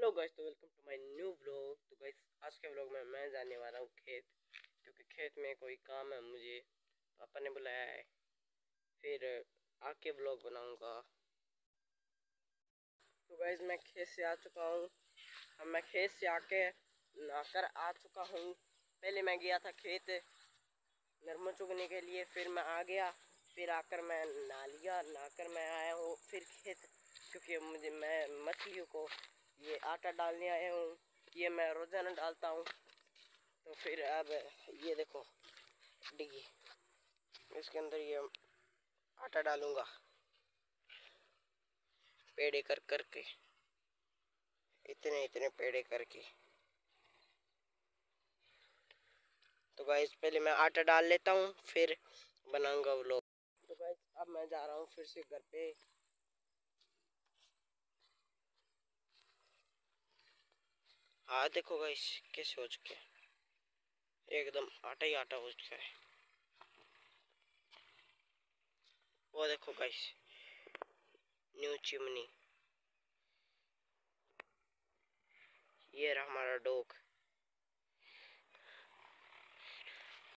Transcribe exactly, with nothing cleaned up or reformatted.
Hello guys, तो welcome to my new vlog. तो guys आज के व्लॉग में मैं जाने वाला हूँ खेत, क्योंकि खेत में कोई काम है मुझे, पापा ने बुलाया है। फिर आके व्लॉग बनाऊंगा। तो गाइस मैं खेत से आ चुका हूँ। अब मैं खेत से आके नहाकर आ चुका हूँ। पहले मैं गया था खेत नरमा चुगने के लिए, फिर मैं आ गया, फिर आकर मैं नहा लिया। नहाकर मैं आया हूँ फिर खेत, क्योंकि मुझे मैं मछलियों को ये आटा डालने आया हूँ। ये मैं रोजाना डालता हूँ। तो फिर अब ये देखो डिगी, इसके अंदर ये आटा डालूंगा पेड़े कर करके, इतने इतने पेड़े करके। तो गाइस पहले मैं आटा डाल लेता हूँ, फिर बनाऊंगा व्लॉग। तो गाइस अब मैं जा रहा हूँ फिर से घर पे। हाँ देखो गाइस कैसे हो चुके हैं, एकदम आटा ही आटा हो चुका है। वो देखो गाइस न्यू चिमनी, ये रहा हमारा डॉग।